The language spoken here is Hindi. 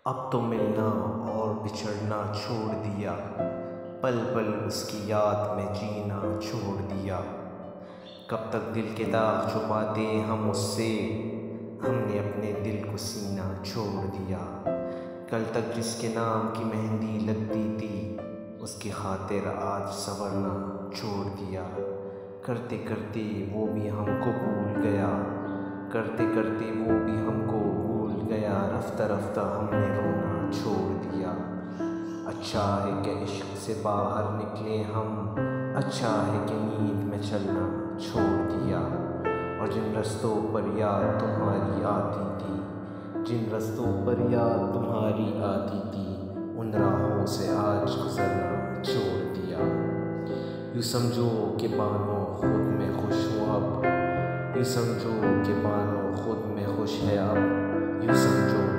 अब तो मिलना और बिछड़ना छोड़ दिया, पल पल उसकी याद में जीना छोड़ दिया। कब तक दिल के दाग छुपाते हम उससे, हमने अपने दिल को सीना छोड़ दिया। कल तक जिसके नाम की मेहंदी लगती थी, उसकी खातिर आज संवरना छोड़ दिया। करते करते वो भी हमको भूल गया, करते करते वो भी हमको भूल गया। रफ्ता रफ्ता हमने रोना छोड़ दिया। अच्छा है कि इश्क से बाहर निकले हम, अच्छा है कि नींद में चलना छोड़ दिया। और जिन रस्तों पर याद तुम्हारी आती थी, जिन रस्तों पर याद तुम्हारी आती थी, उन राहों से आज गुजरना छोड़ दिया। यूँ समझो कि बानो खुद में खुश हूँ अब, यूँ समझो कि बानो खुद में खुश है अब, यूँ समझो